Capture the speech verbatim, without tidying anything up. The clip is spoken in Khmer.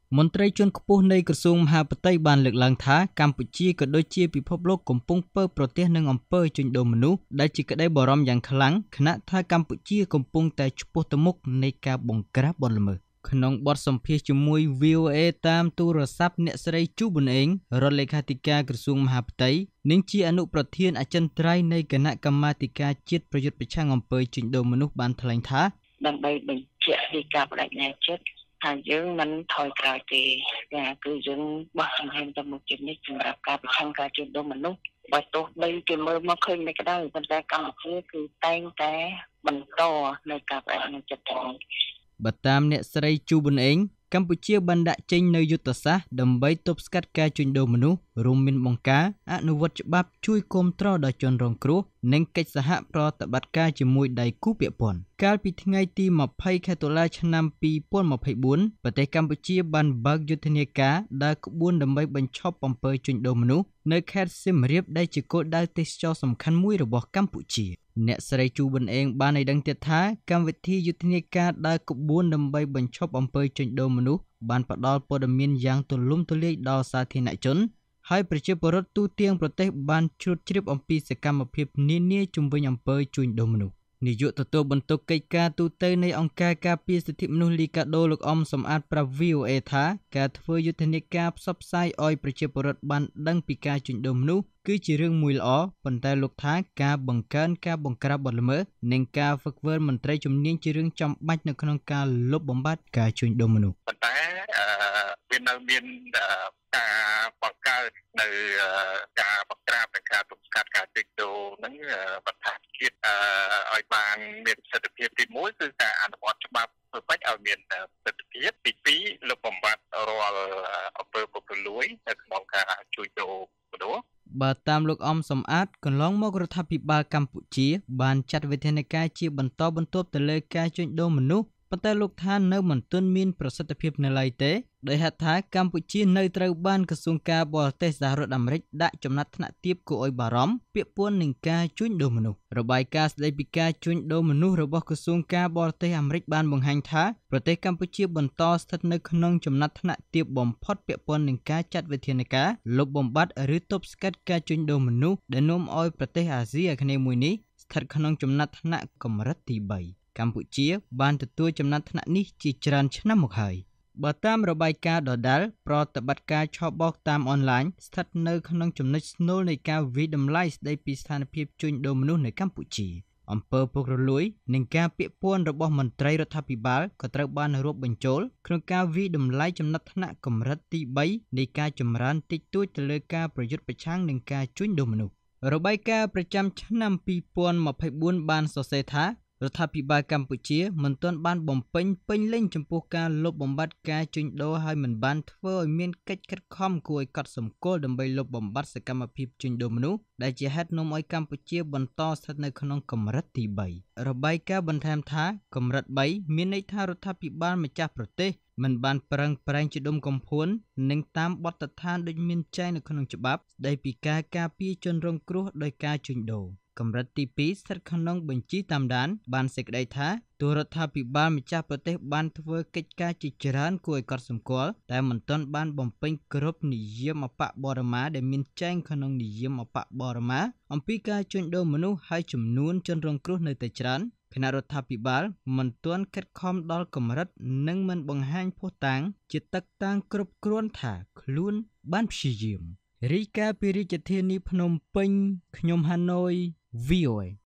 មន្ត្រីជាន់ខ្ពស់នៃក្រសួងមហាផ្ទៃបានលើកឡើងថាកម្ពុជាក៏ដូចជាពិភពលោកកំពុងពើប្រទះនឹងអំពើជួញដូរមនុស្សដែលជាក្តីបារម្ភយ៉ាងខ្លាំងខណៈថាកម្ពុជាកំពុងតែឆ្ពោះទៅមុខនៃការបង្ក្រាបបទល្មើសក្នុងបទសម្ភាសន៍ជាមួយ វី អូ เอ តាមទូរស័ព្ទអ្នកស្រីជូប៊ុនអេងរដ្ឋលេខាធិការក្រសួងមហាផ្ទៃនិងជាអនុប្រធានអចិន្ត្រៃយ៍នៃគណៈកម្មាធិការជាតិប្រយុទ្ធប្រឆាំងអំពើជួញដូរមនុស្សបានថ្លែងថាដើម្បីបញ្ជាក់ពីការបដិញ្ញាចិត្តថាយើងមិនថយក្រោយទេចាគឺយើងបោះជំហានទៅមុខជានិច្ចសម្រាប់ការប្រឆាំងការជួញដូរមនុស្សបើទោះបីគេមើលមកឃើញមិនក្តៅប៉ុន្តែកម្ពុជាគឺតែងតែបន្តនៅការបដិញ្ញាចិត្តទៅបើតាមអ្នកស្រីជូប៊ុនអេងកម្ពុជាបានដាក់ចេញនូវយុទ្ធសាស្ត្រដើម្បីទប់ស្កាត់ការជួញដូរមនុស្សរួមមានបង្ការអនុវត្តច្បាប់ជួយគាំទ្រដល់ជនរងគ្រោះនិងកិច្ចសហប្រតិបត្តិការជាមួយដៃគូពាក់ព័ន្ធកាលពីថ្ងៃទីម្ភៃខែតុលាឆ្នាំពីរពាន់ម្ភៃបួនប្រទេសកម្ពុជាបានបើកយុទ្ធនាការដើរក្បួនដើម្បីបញ្ឈប់អំពើជួញដូរមនុស្សនៅខេត្តសៀមរាបដែលជាគោលដៅទេសចរណ៍សំខាន់មួយរបស់កម្ពុជាអ្នកស្រីជូប៊ុនអេងបានឲ្យដឹងទៀតថាកម្មវិធីយុទ្ធនាការដើរក្បួនដើម្បីបញ្ឈប់អំពើជួញដូរមនុស្សបានផ្ដល់ព័ត៌មានយ៉ាងទូលំទូលាយដល់សាធារណជនហើយប្រជាពលរដ្ឋទូទាំងប្រទេសបានជ្រួតជ្រាបអំពីសកម្មភាពនានាជំវិញអំពើជួញដូរមនុស្សនាយកទទួលបន្ទុកកិច្ចការទូតនៃអង្គការការពារសិទ្ធិមនុស្សលីកាដូលោកអំសំអាតប្រាប់ វី អូ เอ ថាការធ្វើយុទ្ធនាការផ្សព្វផ្សាយឲ្យប្រជាពលរដ្ឋបានដឹងពីការជួញដូរមនុស្សគឺជារឿងមួយល្អប៉ុន្តែលោកថាការបង្កើនការបង្ក្រាបបទល្មើសនិងការហ្វឹកហ្វឺនមន្ត្រីជំនាញជារឿងចាំបាច់នៅក្នុងការលុបបំបាត់ការជួញដូរមនុស្សប៉ុន្តែវានៅមានការបង្កើតនៅការបង្ក្រាបនិងការទប់ស្កាត់ការជួញដូរហ្នឹងបន្ថែមទៀតឲ្យបានមានប្រសិទ្ធភាពទីមួយគឺការអនុវត្តច្បាប់ធ្វើម៉េចឲ្យមានប្រសិទ្ធភាពទីពីរលុបបំបាត់រាល់អំពើពុករលួយនៅក្នុងការជួញដូរមនុស្សបើតាមលោកអំសំអាតកន្លងមករដ្ឋាភិបាលកម្ពុជាបានចាត់វិធានការជាបន្តបន្ទាប់ទៅលើការជួញដូរមនុស្សប៉ុន្តែលោកថានៅមិនទាន់មានប្រសិទ្ធភាពនៅឡើយទេដោយហេតុថាកម្ពុជានៅត្រូវបានក្រសួងការបរទេសសហរដ្ឋអាមេរិកដាក់ចំណាត់ថ្នាក់ទាបគួរឲ្យបារម្ភពាក់ព័ន្ធនឹងការជួញដូរមនុស្សរបាយការណ៍ស្តីពីការជួញដូរមនុស្សរបស់ក្រសួងការបរទេសអាមេរិកបានបង្ហាញថាប្រទេសកម្ពុជាបន្តស្ថិតនៅក្នុងចំណាត់ថ្នាក់ទាបបំផុតពាក់ព័ន្ធនឹងការចាត់វិធានការលុបបំបាត់ឬទប់ស្កាត់ការជួញដូរមនុស្សដែលនាំឲ្យប្រទេសអាស៊ីអាគ្នេយ៍មួយនេះស្ថិតក្នុងចំណាត់ថ្នាក់កម្រិតទីបីកម្ពុជាបានទទួលចំណាត់ថ្នាក់នេះជាច្រើនឆ្នាំមកហើយបើតាមរបាយការណ៍ដដែលប្រតិបត្តិការឆបោកតាមអនឡាញស្ថិតនៅក្នុងចំណុចស្នូលនៃការវិយតម្លៃស្តីពីស្ថានភាពជួញដូរមនុស្សនៅកម្ពុជាអំពើពុករលួយនិងការពាក់ព័ន្ធរបស់មន្ត្រីរដ្ឋាភិបាលក៏ត្រូវបានរាប់បញ្ចូលក្នុងការវិយតម្លៃចំណាត់ថ្នាក់កម្រិតទីបីនៃការចម្រើនតិចតួចទៅលើការប្រយុទ្ធប្រឆាំងនឹងការជួញដូរមនុស្សរបាយការណ៍ប្រចាំឆ្នាំពីរពាន់ម្ភៃបួនបានសរសេរថារដ្ឋាភិបាលកម្ពុជាមិនទាន់បានបំពេញពេញលេញចំពោះការលុបបំបាត់ការជួញដូរហើយមិនបានធ្វើឲ្យមានកិច្ចខិតខំគួរឲ្យកត់សម្គាល់ដើម្បីលុបបំបាត់សកម្មភាពជួញដូរមនុស្សដែលជាហេតុនាំឲ្យកម្ពុជាបន្តស្ថិតនៅក្នុងកម្រិតទីបីរបាយការណ៍បន្ថែមថាកម្រិតបីមានន័យថារដ្ឋាភិបាលម្ចាស់ប្រទេសមិនបានប្រឹងប្រែងជាដុំកំភួននិងតាមបទដ្ឋានដូចមានចែងនៅក្នុងច្បាប់ស្តីពីការការពារជនរងគ្រោះដោយការជួញដូរកម្រិតទីពីរស្ថិតក្នុងបញ្ជីតាមដានបានសេចក្តីថាទោះរដ្ឋាភិបាលម្ចាស់ប្រទេសបានធ្វើកិច្ចការជាច្រើនគួរឲ្យកត់សម្គាល់តែមិនទាន់បានបំពេញគ្រប់និយមបបរមាដែលមានចែងក្នុងនិយមបបរមាអំពីការជួញដូរមនុស្សហើយចំនួនជនរងគ្រោះនៅតែច្រើនគណៈរដ្ឋាភិបាលមិនទាន់ខិតខំដល់កម្រិតនិងមិនបង្ហាញភស្តុតាងជាតឹកតាងគ្រប់គ្រាន់ថាខ្លួនបានព្យាយាមរាយការណ៍ពីរាជធានីភ្នំពេញខ្ញុំហាណូយ វី អូ เอ